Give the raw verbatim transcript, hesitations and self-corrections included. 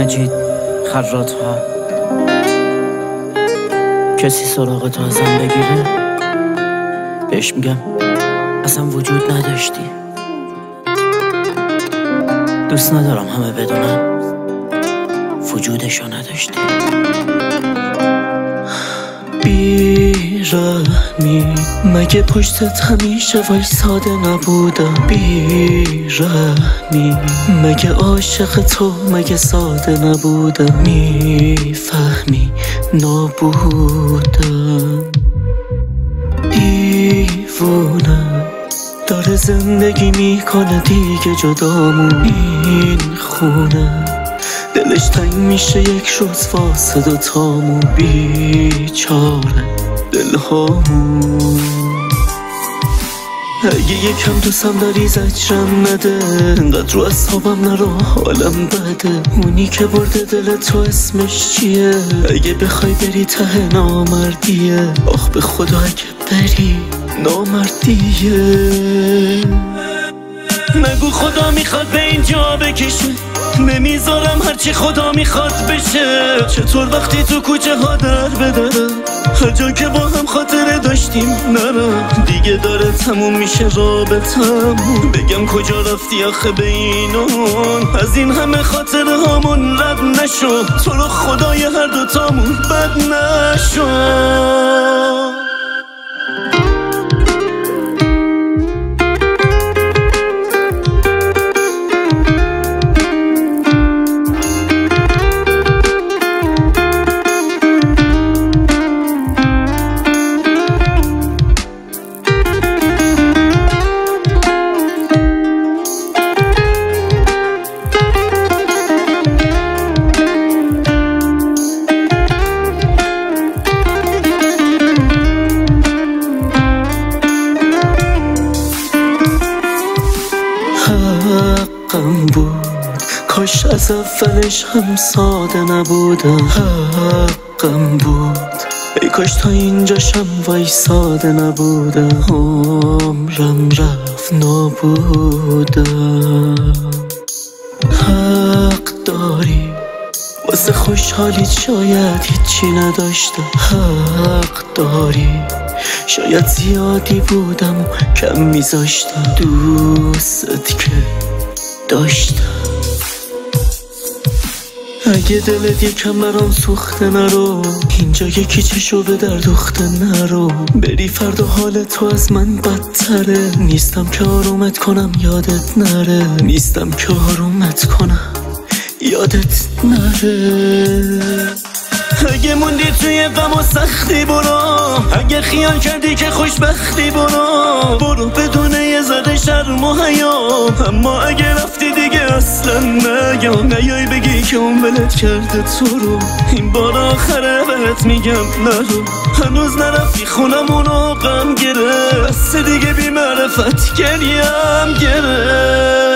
مجید خراط‌ها. کسی سراغ تو ازم بگیره بهش میگم اصلا وجود نداشتی. دوست ندارم همه بدونن وجودشو نداشتی. بی‌رحمی مگه پشتت همیشه وایساده نبودم؟ بی‌رحمی مگه عاشق تو مگه ساده نبودم؟ میفهمی نابودم. دیوونم داره زندگی میکنه دیگه جدامون. این خونه دلش تنگ میشه یک روز واسه دوتامون. بیچاره دلهامون. اگه یکم دوستم داری زجرم نده، انقدر رو اصحابم نرو حالم بده. اونی که برده دل تو اسمش چیه؟ اگه بخوای بری ته نامردیه. آخ به خدا اگه بری نامردیه. نگو خدا میخواد به اینجا بکشه، نمیذارم هرچی خدا میخواد بشه. چطور وقتی تو کوچه ها در بدرم، هر جا که با هم خاطره داشتیم نرم. دیگه داره تموم میشه رابطمون، بگم کجا رفتی آخه به اینون. از این همه خاطره هامون رد نشو، تو رو خدای هر دوتامون بد نشو. حقم بود کاش از اولش هم ساده نبودم. حقم بود ای کاش تا اینجاشم وایساده نبودم. عمرم رفت نابودم. حق داری واسه خوشحالیت شاید هیچی نداشتم. حق داری شاید زیادی بودم و کم میذاشتم. دوست که داشتم. اگه دلت یکم برام سوخته نرو، اینجا یکی چشو به در دوخته نرو. بری فردا حال تو از من بدتره. نیستم که آرومت کنم یادت نره. نیستم که آرومت کنم یادت نره. اگه موندی توی غم و سختی برو، اگه خیال کردی که خوشبختی برو. برو بدون یه ذره شرم و حیا. اما اگه رفتی دیگه اصلا نیا. نیای بگی که اون ولت کرده تو رو. این بار آخره بهت میگم نرو. هنوز نرفتی خونمونو غم گره. بس دیگه بی معرفت گریم گره.